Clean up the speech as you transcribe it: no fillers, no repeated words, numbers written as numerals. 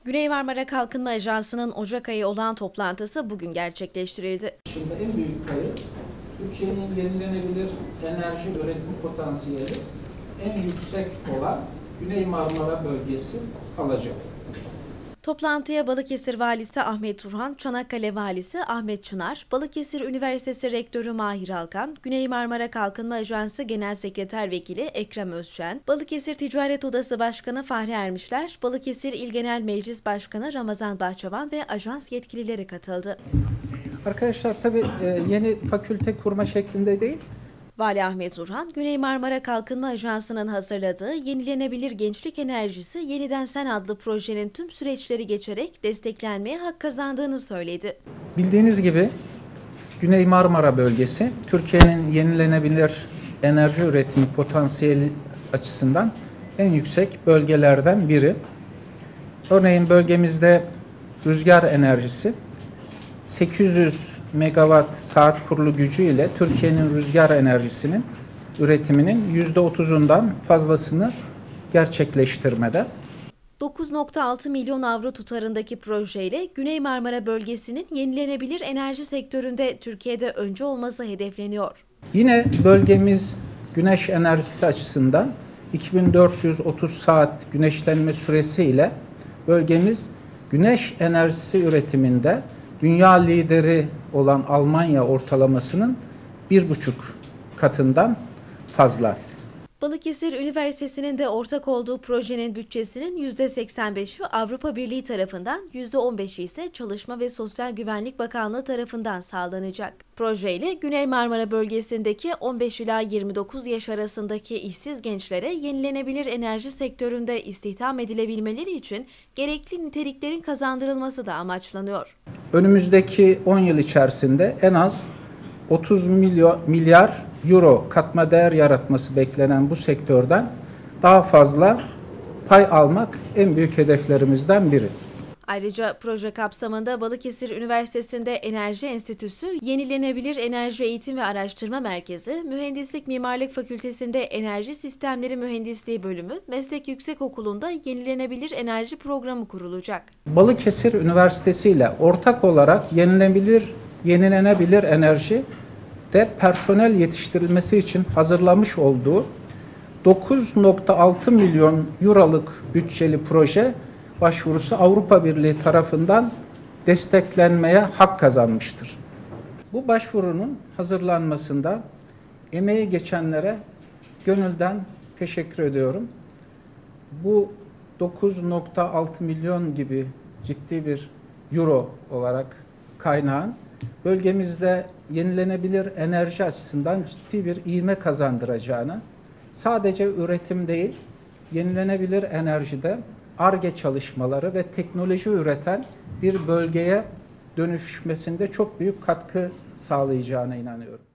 Güney Marmara Kalkınma Ajansı'nın Ocak ayı olağan toplantısı bugün gerçekleştirildi. Şimdi en büyük payı Türkiye'nin yenilenebilir enerji üretim potansiyeli en yüksek olan Güney Marmara bölgesi alacak. Toplantıya Balıkesir Valisi Ahmet Turhan, Çanakkale Valisi Ahmet Çınar, Balıkesir Üniversitesi Rektörü Mahir Alkan, Güney Marmara Kalkınma Ajansı Genel Sekreter Vekili Ekrem Özşen, Balıkesir Ticaret Odası Başkanı Fahri Ermişler, Balıkesir İl Genel Meclis Başkanı Ramazan Bahçavan ve ajans yetkilileri katıldı. Arkadaşlar tabii yeni fakülte kurma şeklinde değil. Vali Ahmet Turhan, Güney Marmara Kalkınma Ajansı'nın hazırladığı Yenilenebilir Gençlik Enerjisi Yeniden Sen adlı projenin tüm süreçleri geçerek desteklenmeye hak kazandığını söyledi. Bildiğiniz gibi Güney Marmara bölgesi Türkiye'nin yenilenebilir enerji üretimi potansiyeli açısından en yüksek bölgelerden biri. Örneğin bölgemizde rüzgar enerjisi 800 megawatt saat kurulu gücü ile Türkiye'nin rüzgar enerjisinin üretiminin %30'undan fazlasını gerçekleştirmede. 9,6 milyon avro tutarındaki projeyle Güney Marmara bölgesinin yenilenebilir enerji sektöründe Türkiye'de önce olması hedefleniyor. Yine bölgemiz güneş enerjisi açısından 2430 saat güneşlenme süresiyle bölgemiz güneş enerjisi üretiminde dünya lideri olan Almanya ortalamasının 1,5 katından fazla. Balıkesir Üniversitesi'nin de ortak olduğu projenin bütçesinin %85'i Avrupa Birliği tarafından, %15'i ise Çalışma ve Sosyal Güvenlik Bakanlığı tarafından sağlanacak. Projeyle Güney Marmara bölgesindeki 15 ila 29 yaş arasındaki işsiz gençlere yenilenebilir enerji sektöründe istihdam edilebilmeleri için gerekli niteliklerin kazandırılması da amaçlanıyor. Önümüzdeki 10 yıl içerisinde en az 30 milyar euro katma değer yaratması beklenen bu sektörden daha fazla pay almak en büyük hedeflerimizden biri. Ayrıca proje kapsamında Balıkesir Üniversitesi'nde Enerji Enstitüsü, Yenilenebilir Enerji Eğitim ve Araştırma Merkezi, Mühendislik Mimarlık Fakültesi'nde Enerji Sistemleri Mühendisliği Bölümü, Meslek Yüksekokulu'nda Yenilenebilir Enerji Programı kurulacak. Balıkesir Üniversitesi ile ortak olarak yenilenebilir enerji de personel yetiştirilmesi için hazırlamış olduğu 9,6 milyon euroluk bütçeli proje başvurusu Avrupa Birliği tarafından desteklenmeye hak kazanmıştır. Bu başvurunun hazırlanmasında emeği geçenlere gönülden teşekkür ediyorum. Bu 9,6 milyon gibi ciddi bir euro olarak kaynağın bölgemizde yenilenebilir enerji açısından ciddi bir ivme kazandıracağını, sadece üretim değil, yenilenebilir enerjide Ar-Ge çalışmaları ve teknoloji üreten bir bölgeye dönüşmesinde çok büyük katkı sağlayacağına inanıyorum.